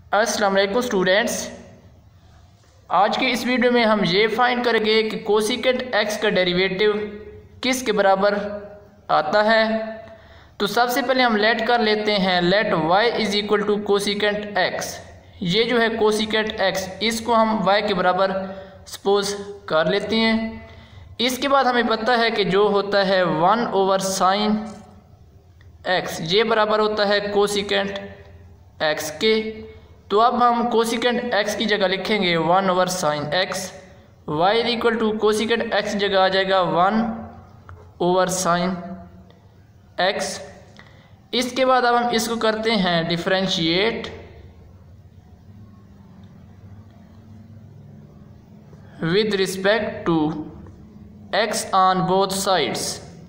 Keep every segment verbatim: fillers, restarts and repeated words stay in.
अस्सलाम वालेकुम स्टूडेंट्स, आज के इस वीडियो में हम ये फाइंड करेंगे कि कोसिकेंट एक्स का डेरिवेटिव किस के बराबर आता है। तो सबसे पहले हम लेट कर लेते हैं let y is equal to cosecant x. ये जो है कोसिकेंट एक्स, इसको हम y के बराबर सपोज कर लेते हैं। इसके बाद हमें पता है कि जो होता है वन ओवर साइन एक्स, ये बराबर होता है कोसिकेंट एक्स के। तो अब हम कोसिकेंट एक्स की जगह लिखेंगे one over sine x. Y is equal to cosecant x की जगह आ जाएगा वन ओवर साइन एक्स। इसके बाद अब हम इसको करते हैं differentiate with respect to x on both sides.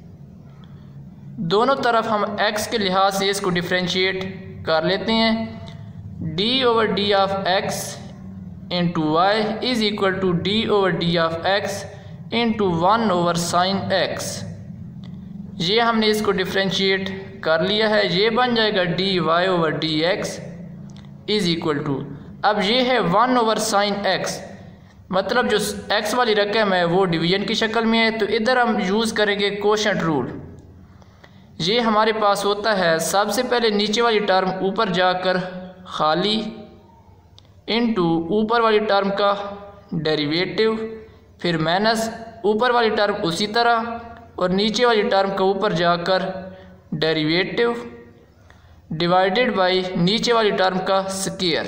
दोनों तरफ हम x के लिहाज से इसको डिफरेंशिएट कर लेते हैं। d over d of x into y is equal to d over d of x into one over sine x। ये हमने इसको डिफरेंशिएट कर लिया है, ये बन जाएगा d y over d x is equal to, अब ये है वन ओवर साइन x, मतलब जो x वाली रकम है वो डिवीजन की शक्ल में है। तो इधर हम यूज़ करेंगे कोशेंट रूल। ये हमारे पास होता है सबसे पहले नीचे वाली टर्म ऊपर जाकर खाली इनटू ऊपर वाली टर्म का डेरिवेटिव, फिर माइनस ऊपर वाली टर्म उसी तरह और नीचे वाली टर्म का ऊपर जाकर डेरिवेटिव डिवाइडेड बाय नीचे वाली टर्म का स्क्वायर।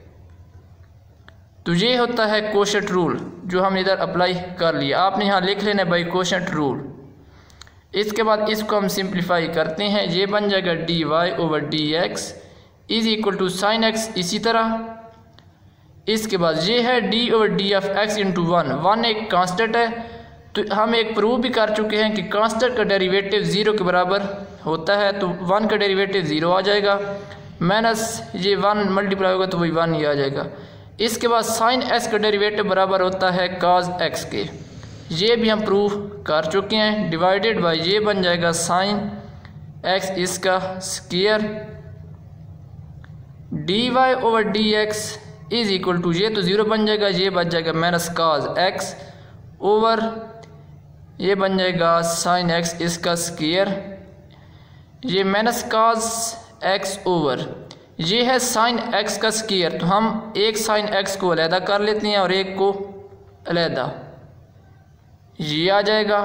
तो ये होता है कोशेंट रूल जो हम इधर अप्लाई कर लिया। आपने यहाँ लिख लेना बाई कोशेंट रूल। इसके बाद इसको हम सिंप्लीफाई करते हैं, ये बन जाएगा d y over d x is equal to sine x. इसी तरह इसके बाद ये है d over d of x into one. One एक कांस्टेंट है, तो हम एक प्रूव भी कर चुके हैं कि कांस्टेंट का डेरिवेटिव ज़ीरो के बराबर होता है। तो वन का डेरिवेटिव ज़ीरो आ जाएगा, माइनस ये वन मल्टीप्लाई होगा तो वही वन ही आ जाएगा। इसके बाद साइन एक्स का डेरिवेटिव बराबर होता है काज एक्स के, ये भी हम प्रूव कर चुके हैं। डिवाइडेड बाय ये बन जाएगा साइन एक्स इसका square d y over d x is equal to, ये तो ज़ीरो बन जाएगा, ये बन जाएगा माइनस काज एक्स ओवर ये बन जाएगा साइन एक्स इसका स्क्वायर, ये माइनस काज एक्स ओवर ये है साइन एक्स का स्क्वायर। तो हम एक साइन एक्स को अलहदा कर लेते हैं और एक को अलहदा, ये आ जाएगा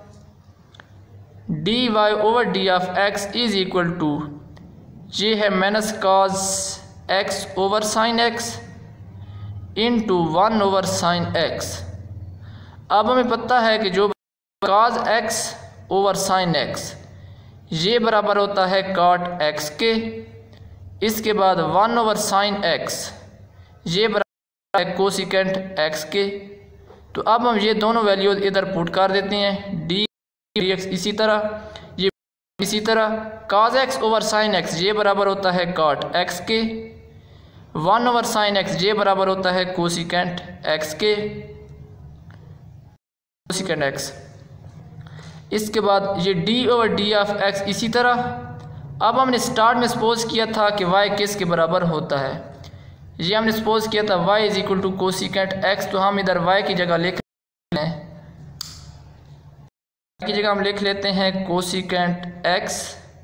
d y over d of x is equal to, ये है minus cos x over sine x into one over sine x. अब हमें पता है कि जो cos x over sine x ये बराबर होता है काट एक्स के। इसके बाद वन ओवर साइन एक्स ये बराबर है कोसिकेंट एक्स के। तो अब हम ये दोनों वैल्यूज इधर पुट कर देते हैं, डी एक्स इसी तरह, ये इसी तरह cos x over sine x ये बराबर होता है काट एक्स के, वन ओवर साइन एक्स ये बराबर होता है कोसिकेंट एक्स के, कोसिकेंट एक्स। इसके बाद ये d over d of x इसी तरह। अब हमने स्टार्ट में सपोज किया था कि y किस के बराबर होता है, ये हमने सपोज किया था y is equal to cosecant x। तो हम इधर y की जगह लिख लेते हैं, की जगह हम लिख लेते हैं cosecant x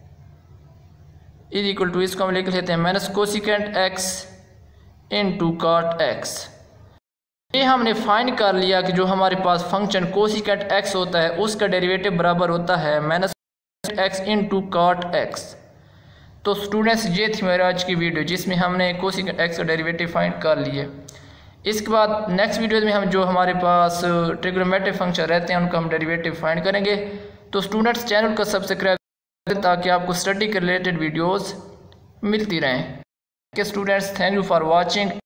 is equal to, इसको हम लिख लेते हैं minus cosecant x into cot x। ये हमने फाइंड कर लिया कि जो हमारे पास फंक्शन कोसिकेंट x होता है उसका डेरिवेटिव बराबर होता है minus x into cot x। तो स्टूडेंट्स ये थी मेरी आज की वीडियो जिसमें हमने कोसिकेंट x का डेरिवेटिव फाइंड कर लिए। इसके बाद नेक्स्ट वीडियो में हम जो हमारे पास ट्रिग्नोमेट्रिक फंक्शन रहते हैं उनका हम डेरिवेटिव फाइंड करेंगे। तो स्टूडेंट्स चैनल को सब्सक्राइब करें ताकि आपको स्टडी के रिलेटेड वीडियोस मिलती रहें। Students thank you for watching.